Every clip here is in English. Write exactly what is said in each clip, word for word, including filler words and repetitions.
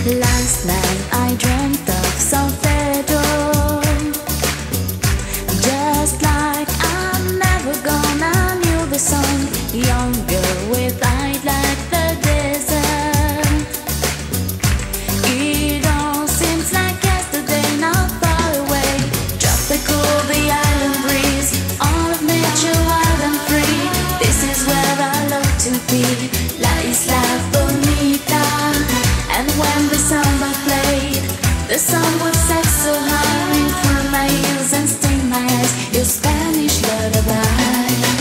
Last night I dreamt of San Pedro, just like I'm never gonna knew the song. Younger with eyes like the desert. It all seems like yesterday, not far away. Tropical, the island breeze, all of nature wild and free. This is where I love to be, La Isla Bonita. And when the samba played, the sun would set so high, ring through my ears and sting my eyes. Your Spanish lullaby.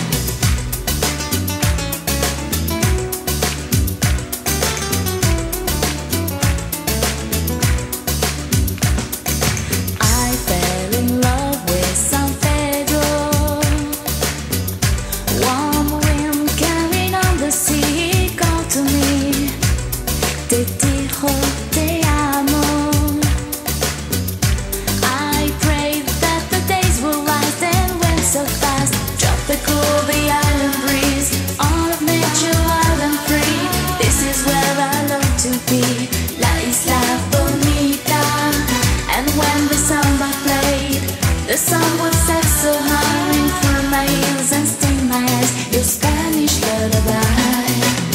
I fell in love with San Pedro. Warm wind carried on the sea, he called to me. Te dijo te amo. I prayed that the days will rise and went so fast. Tropical, the island breeze, all of nature wild and free. This is where I love to be, La Isla Bonita. And when the samba played, the sun would set so high, ring through my ears and sting my eyes. Your Spanish lullaby.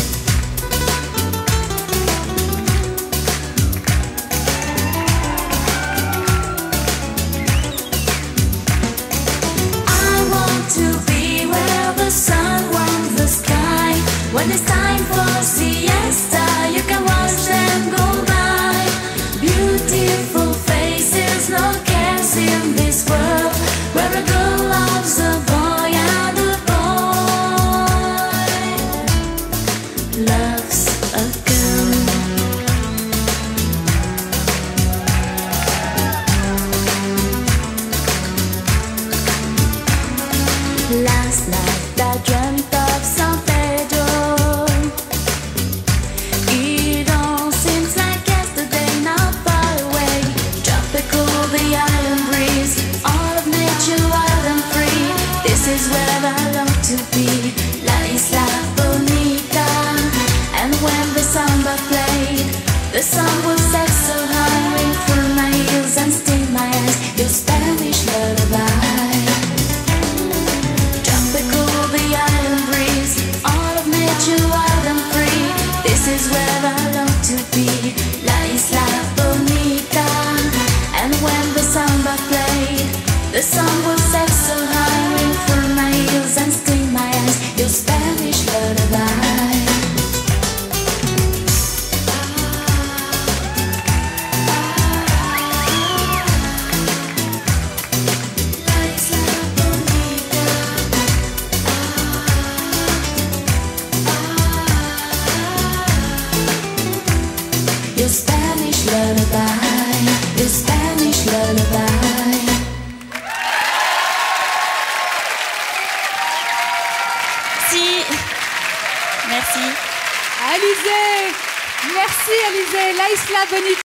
To be where the sun warms the sky. When it's time for siesta, you can watch them go by. Beautiful faces, no cares in this world, where a girl loves a boy and a boy loves a girl. Last night I dreamt of San Pedro. It all seems like yesterday, not far away. Tropical, the island breeze, all of nature wild and free. This is where I love to be, La Isla Bonita. And when the samba played, the sun would set so high, ring through my ears and sting my eyes. Your Spanish lullaby. Wild and free. This is where I love to be, La Isla Bonita. And when the samba played, the sun would set so high, ring through my ears and sting my eyes. Your Spanish lullaby. Your Spanish lullaby, your Spanish lullaby. Merci. Merci. Alizé, merci Alizé, La Isla Bonita.